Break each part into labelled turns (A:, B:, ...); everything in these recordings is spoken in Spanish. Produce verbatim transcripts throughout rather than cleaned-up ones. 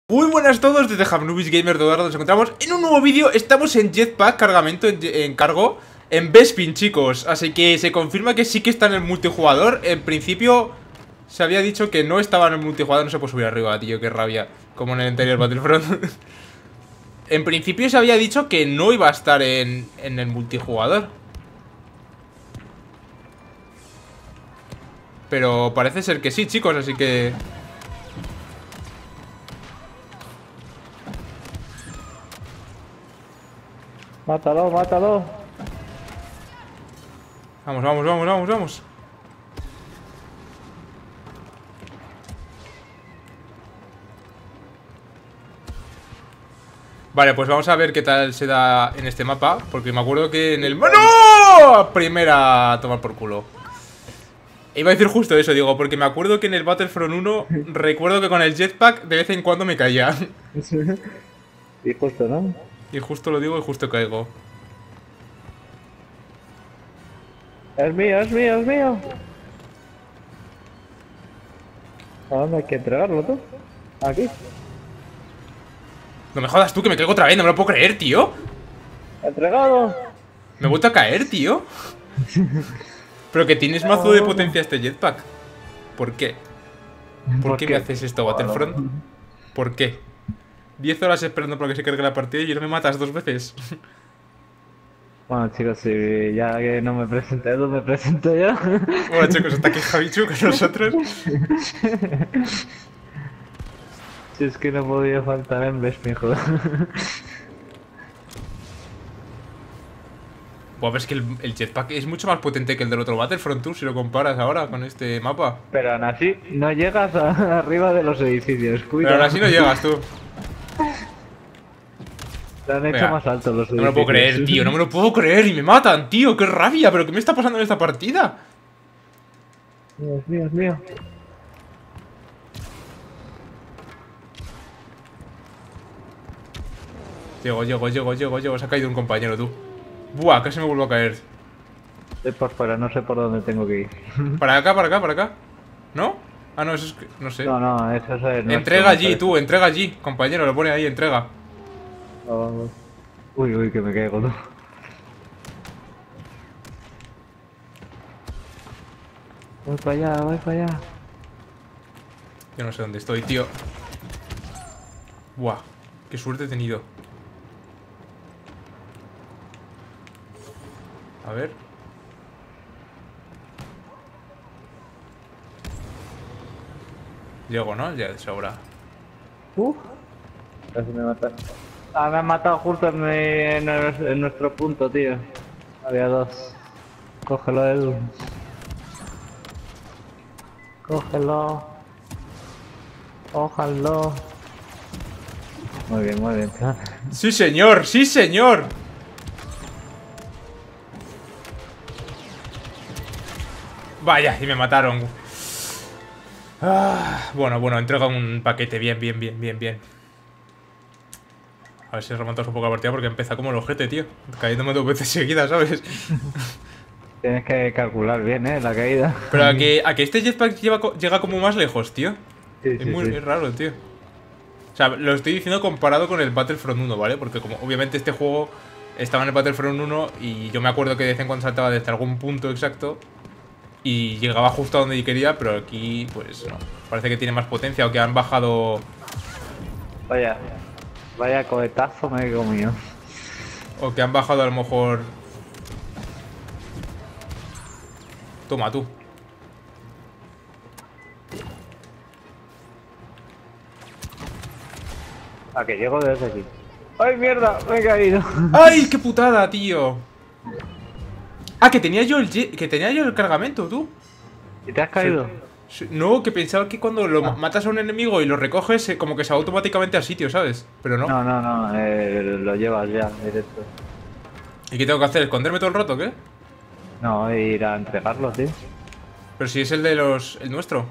A: Muy buenas a todos, desde Hamnubis Gamer donde nos encontramos en un nuevo vídeo. Estamos en Jetpack, cargamento en, en cargo en Bespin, chicos. Así que se confirma que sí que está en el multijugador. En principio se había dicho que no estaba en el multijugador. No se puede subir arriba, tío, qué rabia. Como en el anterior Battlefront. En principio se había dicho que no iba a estar en, en el multijugador, pero parece ser que sí, chicos, así que...
B: Mátalo, mátalo.
A: Vamos, vamos, vamos, vamos, vamos. Vale, pues vamos a ver qué tal se da en este mapa, porque me acuerdo que en el... ¡No! Primera a tomar por culo. Iba a decir justo eso, digo, porque me acuerdo que en el Battlefront uno recuerdo que con el jetpack de vez en cuando me caía.
B: Y justo, ¿no?
A: Y justo lo digo y justo caigo.
B: Es mío, es mío, es mío. ¿A dónde hay que entregarlo tú? Aquí.
A: No me jodas tú, que me caigo otra vez, no me lo puedo creer, tío.
B: Entregado.
A: Me he vuelto a caer, tío. Pero que tienes mazo de potencia este jetpack. ¿Por qué? ¿Por, ¿Por qué, qué me haces esto, Battlefront? ¿Por qué? Diez horas esperando para que se cargue la partida y no me matas dos veces.
B: Bueno, chicos, si ya que no me presenté, no me presento yo.
A: Bueno, chicos, está aquí Javichu con nosotros.
B: Si es que no podía faltar en Bespin, joder.
A: Buah, pero es que el, el jetpack es mucho más potente que el del otro Battlefront, tú, si lo comparas ahora con este mapa.
B: Pero aún así, no llegas a, arriba de los edificios, cuidado.
A: Pero aún así no llegas, tú.
B: Te han hecho
A: Venga,
B: más altos los edificios.
A: No me lo puedo creer, tío, no me lo puedo creer y me matan, tío, qué rabia. ¿Pero qué me está pasando en esta partida?
B: Dios mío, Dios mío.
A: Llego, llego, llego, llego, llego. Se ha caído un compañero, tú. Buah, casi me vuelvo a caer.
B: Estoy por fuera, no sé por dónde tengo que ir.
A: Para acá, para acá, para acá. ¿No? Ah, no, eso es que... no sé.
B: No, no, eso es el
A: Entrega allí, tú, entrega allí. Compañero, lo pone ahí, entrega.
B: Oh. Uy, uy, que me caigo, tú. Voy para allá, voy para allá.
A: Yo no sé dónde estoy, tío. Buah, qué suerte he tenido. A ver. Llego, ¿no? Ya de sobra.
B: Uh, casi me matan. Ah, me han matado justo en, mi, en, el, en nuestro punto, tío. Había dos. Cógelo, Edu. Cógelo. Cójalo. Muy bien, muy bien.
A: ¡Sí, señor! ¡Sí, señor! Vaya, y me mataron. Ah, bueno, bueno, entrega un paquete. Bien, bien, bien, bien, bien. A ver si remontamos un poco la partida porque empieza como el ojete, tío. Cayéndome dos veces seguidas, ¿sabes?
B: Tienes que calcular bien, eh, la caída.
A: Pero a que, a que este jetpack lleva, llega como más lejos, tío.
B: Sí,
A: Es
B: sí,
A: muy
B: sí.
A: es raro, tío. O sea, lo estoy diciendo comparado con el Battlefront uno, ¿vale? Porque como obviamente este juego estaba en el Battlefront uno y yo me acuerdo que de vez en cuando saltaba desde algún punto exacto y llegaba justo a donde yo quería, pero aquí, pues, no. Parece que tiene más potencia o que han bajado...
B: Vaya, vaya cohetazo me he comido.
A: O que han bajado a lo mejor... Toma, tú.
B: A que llego desde aquí. ¡Ay, mierda! Me he caído.
A: ¡Ay, qué putada, tío! Ah, que tenía yo el jet- que tenía yo el cargamento, tú.
B: ¿Y te has caído?
A: Sí, no, que pensaba que cuando lo
B: Ah.
A: matas a un enemigo y lo recoges, eh, como que se va automáticamente al sitio, ¿sabes? Pero no.
B: No, no, no, eh, lo llevas ya, directo.
A: ¿Y qué tengo que hacer? ¿Esconderme todo el rato, o qué?
B: No, ir a entregarlo, tío.
A: Pero si es el de los... el nuestro.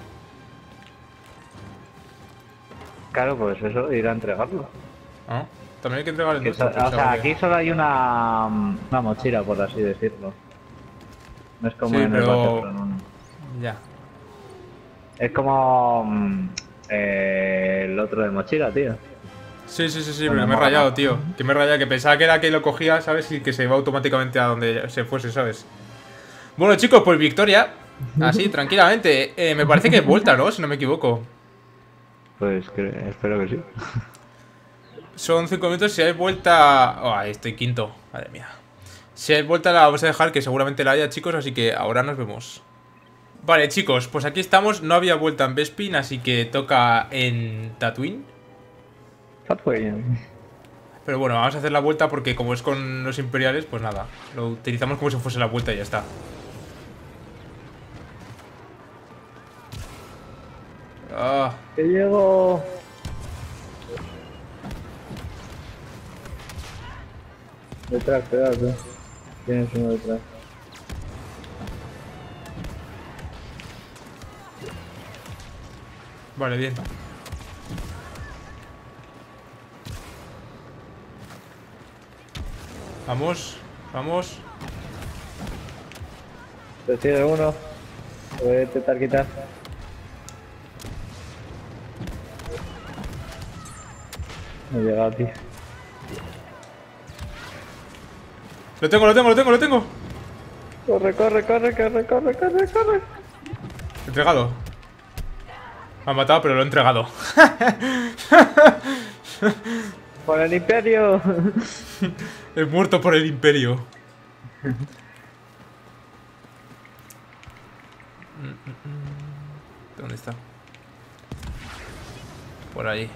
B: Claro, pues eso, ir a entregarlo.
A: Ah, también hay que entregar el
B: Que
A: nuestro.
B: so- o sea,
A: pensaba que-
B: aquí solo hay una, una mochila, por así decirlo. No es como
A: Sí,
B: en el
A: pero-
B: Battlefront uno.
A: Ya.
B: Es como... mm, Eh, el otro de mochila, tío.
A: Sí, sí, sí, sí, pero me he rayado, tío. Que me he rayado, que pensaba que era que lo cogía, ¿sabes? Y que se iba automáticamente a donde se fuese, ¿sabes? Bueno, chicos, pues victoria. Así, tranquilamente. Eh, me parece que es vuelta, ¿no? Si no me equivoco.
B: Pues que, espero que sí.
A: Son cinco minutos. Si hay vuelta... Oh, ahí estoy quinto. Madre mía. Si hay vuelta la vamos a dejar, que seguramente la haya, chicos. Así que ahora nos vemos. Vale, chicos, pues aquí estamos. No había vuelta en Bespin, así que toca en Tatooine.
B: Tatooine.
A: Pero bueno, vamos a hacer la vuelta porque como es con los imperiales, pues nada. Lo utilizamos como si fuese la vuelta y ya está. Ah.
B: ¡Que llego! Detrás, cuidado. Tienes uno detrás.
A: Vale, bien. Vamos, vamos.
B: Decide uno. Voy a intentar quitar. No he llegado, tío.
A: Lo tengo, lo tengo, lo tengo, lo tengo.
B: Corre, corre, corre, corre, corre, corre, corre.
A: Entregado. Me ha matado, pero lo he entregado.
B: ¡Por el imperio!
A: He muerto por el imperio. ¿Dónde está? Por ahí.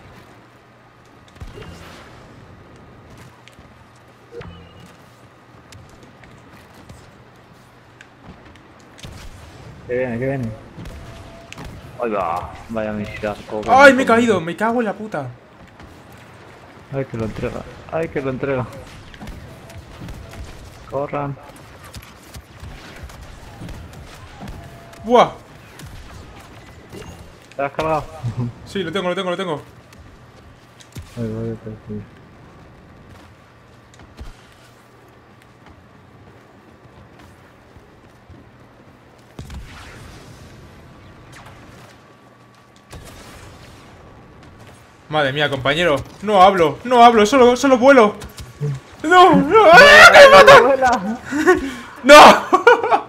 B: Que viene, que viene. Ay, va. Vaya misasco.
A: ¡Ay, me he caído! Me cago en la puta.
B: Ay, que lo entrega. Ay, que lo entrega. Corran.
A: ¡Buah!
B: ¿Te has cargado?
A: Sí, lo tengo, lo tengo, lo tengo.
B: Ay, voy a perder.
A: Madre mía, compañero. No hablo, no hablo, solo, solo vuelo. ¡No! ¡No! ¡Ah, que me mata! ¡No!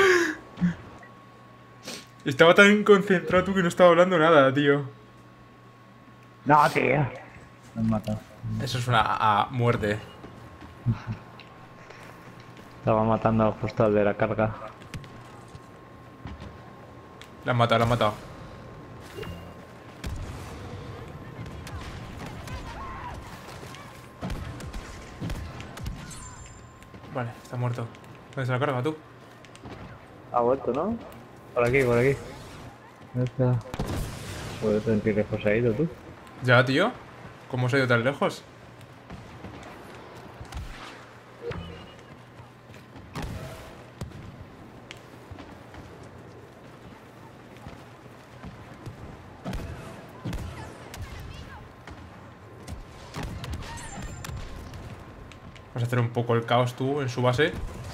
A: Estaba tan concentrado tú que no estaba hablando nada, tío.
B: No, tío. Me han matado.
A: Eso es una a, muerte.
B: Estaba matando justo al de la carga.
A: La han matado, la han matado. Vale, está muerto. ¿Dónde se la carga tú?
B: Ha vuelto, ¿no? Por aquí, por aquí. ¿Dónde está? ¿Puedes ver qué lejos ha ido tú?
A: Ya, tío. ¿Cómo se ha ido tan lejos? Vas a hacer un poco el caos tú en su base.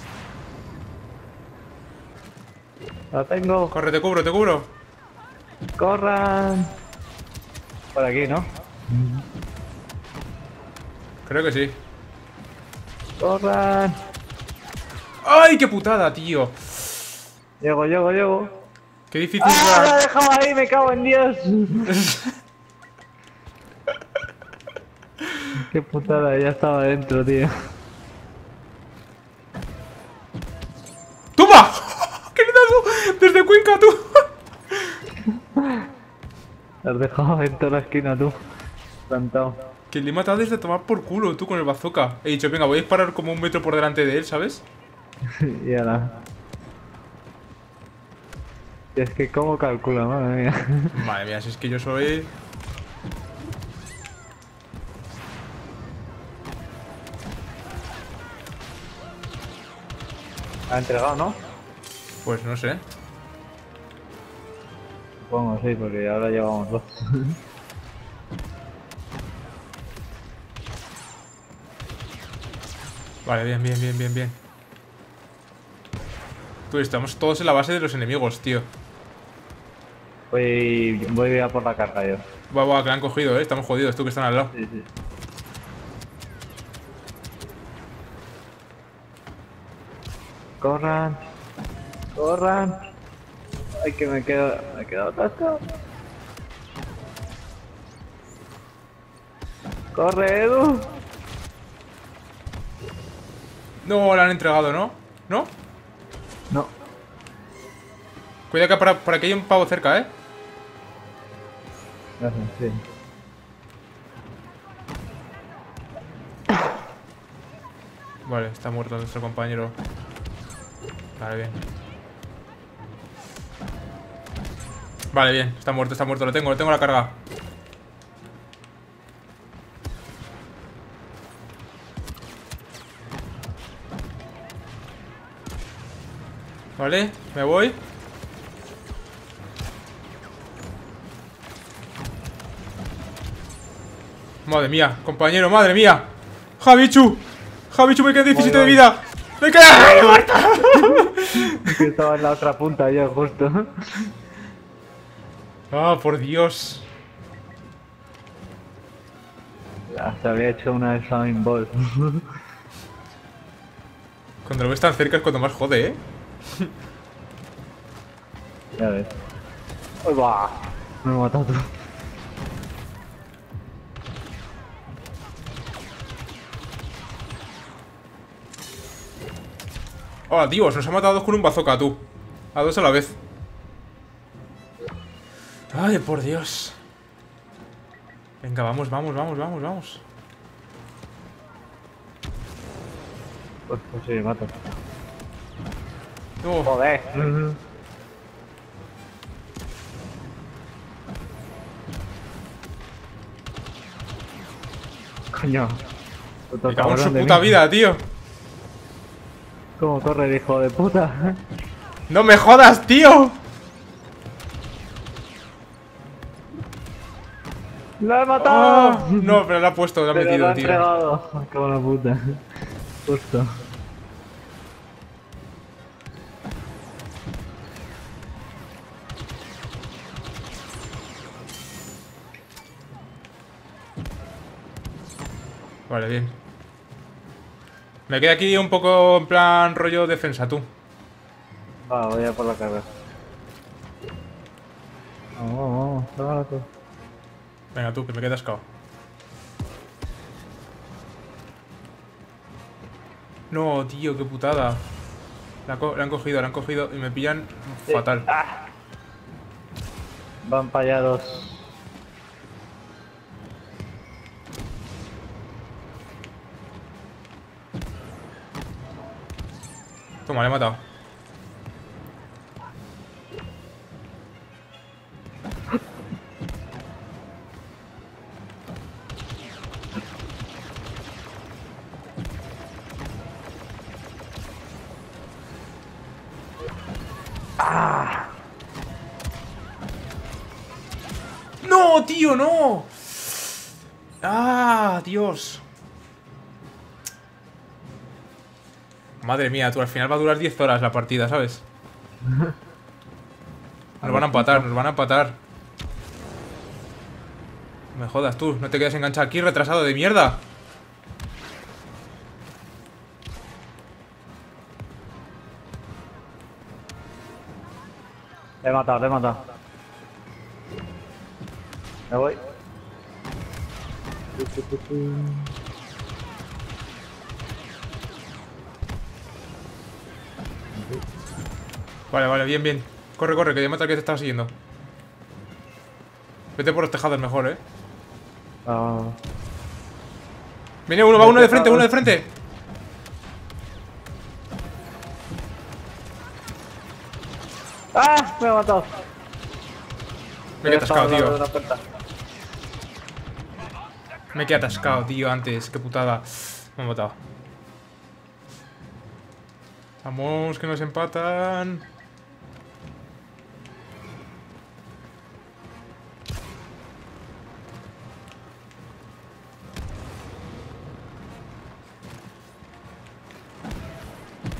B: ¡La tengo!
A: Corre, te cubro, te cubro.
B: ¡Corran! Por aquí, ¿no?
A: Creo que sí.
B: ¡Corran!
A: ¡Ay, qué putada, tío!
B: Llego, llego, llego.
A: Qué difícil.
B: ¡Ah! ¡Me
A: era.
B: ha dejado ahí! ¡Me cago en Dios! ¡Qué putada! Ya estaba dentro, tío.
A: ¡Toma! ¡Qué le he dado! ¡Desde Cuenca, tú!
B: Te has dejado en toda la esquina, tú. Plantado.
A: Que le he matado desde tomar por culo, tú, con el bazooka. He dicho, venga, voy a disparar como un metro por delante de él, ¿sabes?
B: Y ahora. Y es que cómo calcula, madre mía.
A: Madre mía, si es que yo soy...
B: Ha entregado, ¿no?
A: Pues no sé.
B: Supongo, sí, porque ahora llevamos dos.
A: Vale, bien, bien, bien, bien, bien. Tú, estamos todos en la base de los enemigos, tío.
B: Voy, voy a por la carga yo.
A: Buah, buah, que la han cogido, eh. Estamos jodidos, tú que están al lado.
B: Sí, sí. Corran. Corran. Ay, que me quedo, me he quedado atascado. Corre, Edu.
A: No, la han entregado, ¿no? ¿No?
B: No.
A: Cuidado que por, por aquí hay un pavo cerca, eh.
B: Gracias, sí.
A: Vale, está muerto nuestro compañero. Vale, bien. Vale, bien, está muerto, está muerto. Lo tengo, lo tengo la carga. Vale, me voy. Madre mía, compañero, madre mía. Javichu, Javichu, me queda diecisiete de vida. ¡Me queda! ¡Muerto!
B: Estaba en la otra punta yo, justo.
A: Ah, por Dios.
B: Ya, se había hecho una Slime Ball.
A: Cuando lo ves tan cerca es cuando más jode, ¿eh?
B: Ya ves. ¡Uy, va! Me he matado tú.
A: Oh, Dios, nos ha matado a dos con un bazooka, tú. A dos a la vez. Ay, por Dios. Venga, vamos, vamos, vamos, vamos, vamos.
B: Pues, pues sí, mato.
A: No.
B: Joder. Coño.
A: Me cago en su puta vida, tío.
B: ¿Cómo corre el hijo de puta?
A: ¡No me jodas, tío!
B: ¡Lo he matado!
A: Oh, no, pero lo ha puesto, lo ha
B: Pero
A: metido,
B: lo ha
A: tío.
B: entregado. Como la puta. Justo.
A: Vale, bien. Me queda aquí un poco en plan rollo defensa, tú.
B: Va, voy a por la carga. Vamos, vamos, vamos. Tú.
A: Venga, tú, que me quedas cao. No, tío, qué putada. La, la han cogido, la han cogido y me pillan
B: Sí.
A: fatal.
B: Ah. Van para allá dos.
A: Toma, le he matado.
B: ¡Ah!
A: ¡No, tío, no! ¡Ah, Dios! Madre mía, tú, al final va a durar diez horas la partida, ¿sabes? Nos van a empatar, nos van a empatar. No me jodas, tú, no te quedas enganchado aquí, retrasado de mierda.
B: Le he matado, le he matado. Me voy.
A: Vale, vale, bien, bien. Corre, corre, que ya mata al que te estaba siguiendo. Vete por los tejados mejor, eh.
B: Ah.
A: Viene uno, va uno de frente, uno de frente.
B: ¡Ah! Me he matado.
A: Me quedé atascado,
B: He estado al lado de
A: tío.
B: una puerta.
A: Me quedé atascado, tío, antes. Qué putada. Me han matado. Vamos, que nos empatan.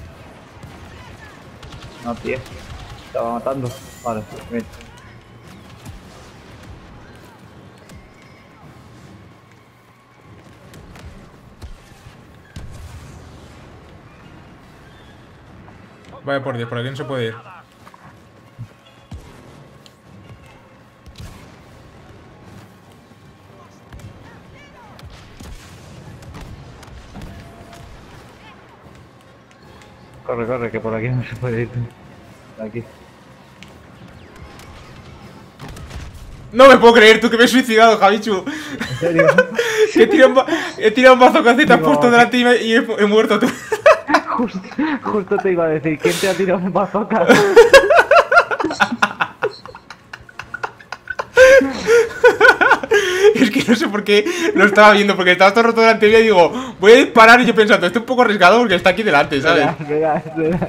B: No, tío. Estaba matando. Vale, bien.
A: Vaya por Dios, por aquí no se puede ir.
B: Corre, corre, que por aquí no se puede ir. Por aquí.
A: No me puedo creer, tú que me he suicidado, Javichu.
B: ¿En serio?
A: Que he tirado un, ba he tirado un bazookazo y te has
B: Digo,
A: puesto delante y, me y he, he muerto tú.
B: Justo, justo te iba a decir, ¿quién te ha tirado un bazooka?
A: Es que no sé por qué lo estaba viendo, porque estaba todo roto delante mío y digo, voy a disparar y yo pensando, esto es un poco arriesgado porque está aquí delante, ¿sabes?
B: Verás, verás, verás.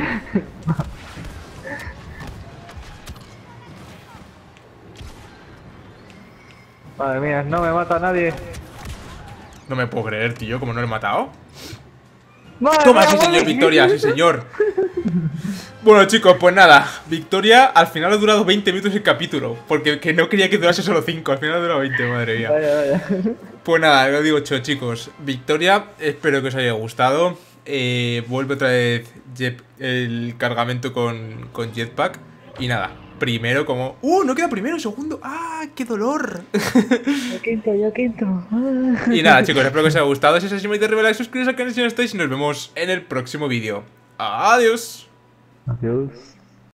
B: Madre mía, no me mata nadie.
A: No me puedo creer, tío, como no lo he matado.
B: Madre
A: Toma,
B: mía,
A: sí señor,
B: madre.
A: victoria, sí señor. Bueno chicos, pues nada, victoria. Al final ha durado veinte minutos el capítulo, porque que no quería que durase solo cinco. Al final ha durado veinte, madre mía.
B: Vaya, vaya.
A: Pues nada, lo digo hecho, chicos. Victoria, espero que os haya gustado. eh, Vuelve otra vez Jet, el cargamento con, con Jetpack. Y nada, primero como... ¡Uh! No queda primero, segundo. ¡Ah! ¡Qué dolor!
B: Yo quinto, yo quinto.
A: Y nada chicos, espero que os haya gustado. Si es así, me olvidéis de like, suscribiros al canal si no estáis. Y nos vemos en el próximo vídeo. Adiós.
B: Adiós.